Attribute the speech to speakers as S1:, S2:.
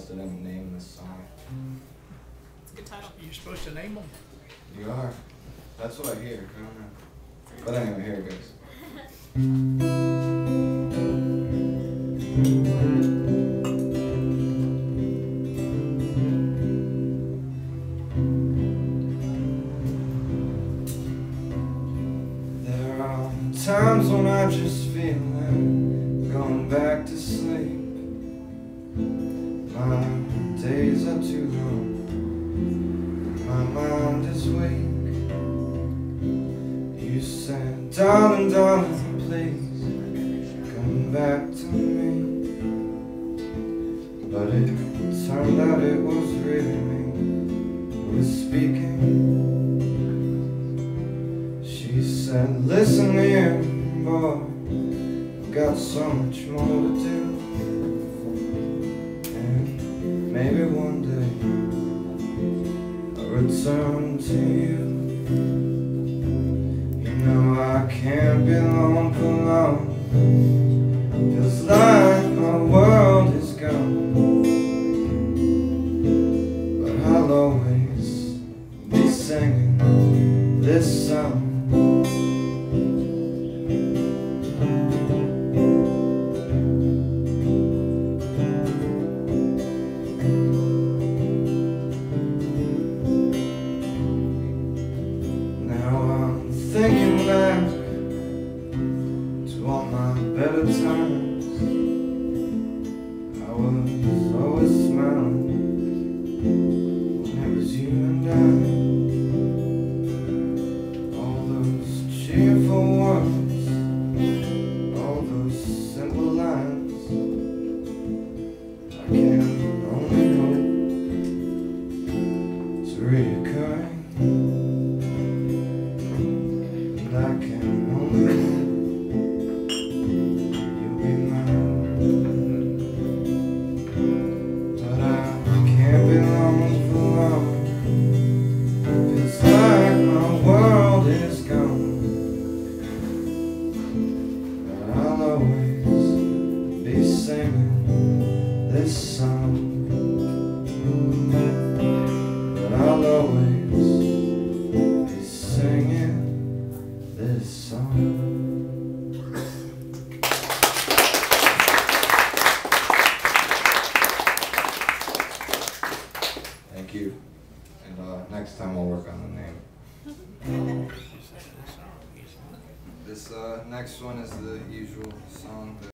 S1: interested in naming this song.
S2: It's a good title.
S3: You're supposed to name them.
S1: You are. That's what I hear. I don't know. But anyway, here it goes. There are times when I just feel like going back to sleep. My days are too long, my mind is weak. You said, darling, darling, please come back to me. But it turned out it was really me who was speaking. She said, listen here, boy, I've got so much more to do. And maybe one day I'll return to you. You know I can't be long for long. Feels like my world is gone, but I'll always be singing this song. Thinking back to all my better times, I was always smiling when it was you and I. All those cheerful words, all those simple lines, I can only hope it's reoccurring. I can only hope you'll be mine. But I can't be long for long. Feels like my world is gone, but I'll always be singing this song. But I'll always be singing this song. Thank you. And next time we'll work on the name. This next one is the usual song.